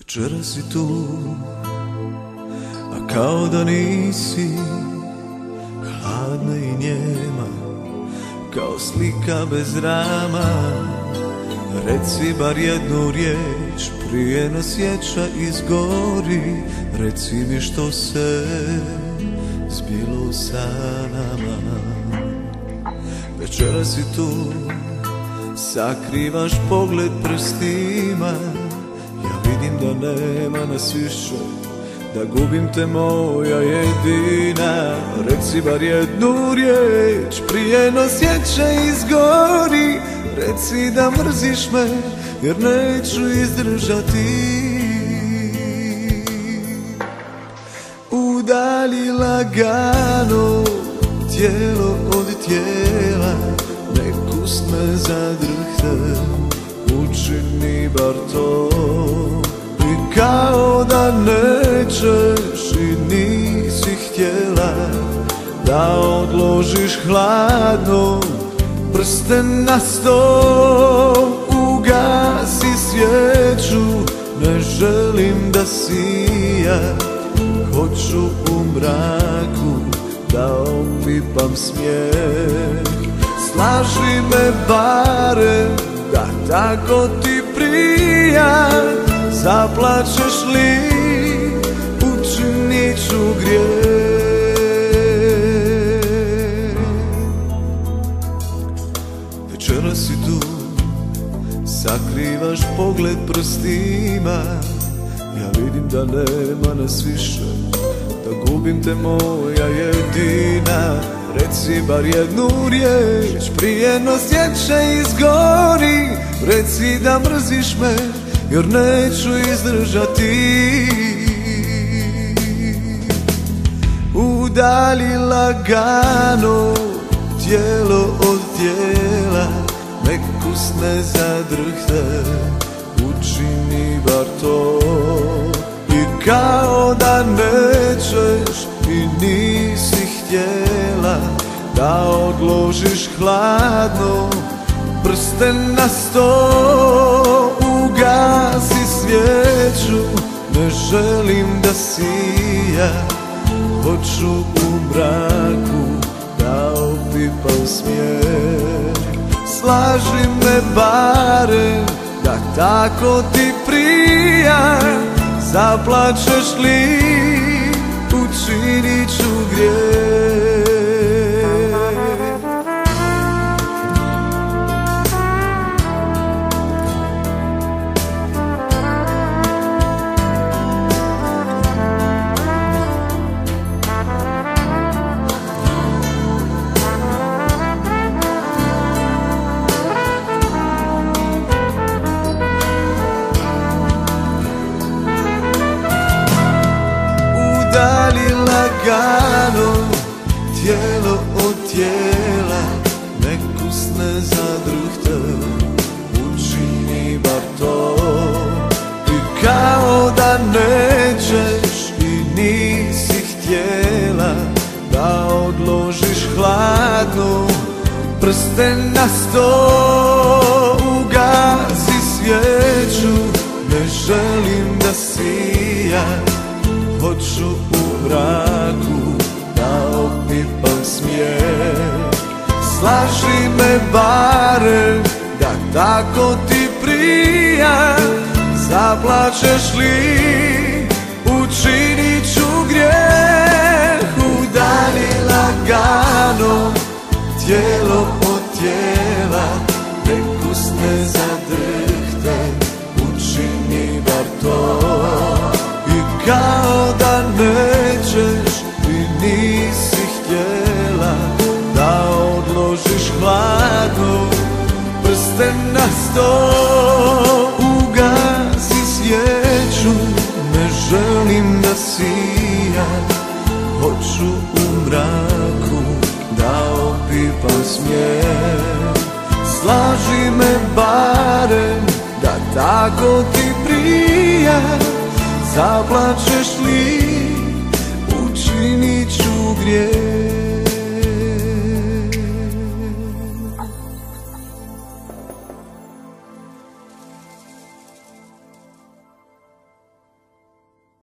Večera si tu, a kao da nisi, hladna i njema, kao slika bez rama. Reci bar jednu riječ, prije nas sjeća izgori. Reci mi što se zbilo sa nama. Večera si tu, sakrivaš pogled prstima. Ja vidim da nema nas više, da gubim te moja jedina. Reci bar jednu riječ, prije no sjeća izgori. Reci da mrziš me, jer neću izdržati. Udalji lagano tijelo od tijela, nek usne zadrhte, učini bar to. I kao da nećeš i nisi htjela, da odložiš hladno prsten na stol. Ugasi svijeću, ne želim da sija. Hoću u mraku da opipam smijeh. Slaži me barem da tako ti prija. Zaplačeš li, učinit ću grijeh. Večera si tu, sakrivaš pogled prstima. Ja vidim da nema nas više, da gubim te moja jedina. Reci bar jednu riječ, prije no sjeća izgori. Reci da mrziš me, jer neću izdržati. Udalji lagano tijelo od tijela, nek usne zadrhte, učini bar to. I kao da nećeš i nisi htjela, da odložiš hladno prsten na stol. Ugasi svijeću, ne želim da sija. Hoću u mraku da opipam smijeh. Slaži me barem da tako ti prija. Zaplačeš li, učinit ću grijeh. Udalji lagano tijelo od tijela, nek usne zadrhte, učini bar to. I kao da nećeš i nisi htjela, da odložiš hladno prsten na stol. Ugasi svijeću, ne želim da sija. Hoću u mraku da opipam smijeh. Slaži me barem da tako ti prija. Zaplačeš li, učinit ću grijeh. Udalji lagano tijelo od tijela, nek usne zadrhte, učini bar to. I kao da nećeš i nisi htjela, da odložiš hladno prsten na stol. Ugasi svijeću, ne želim da sija. Hoću u mraku da opipam smijeh. Slaži me barem da tako ti prija. Zaplačeš li, učinit ću grijeh.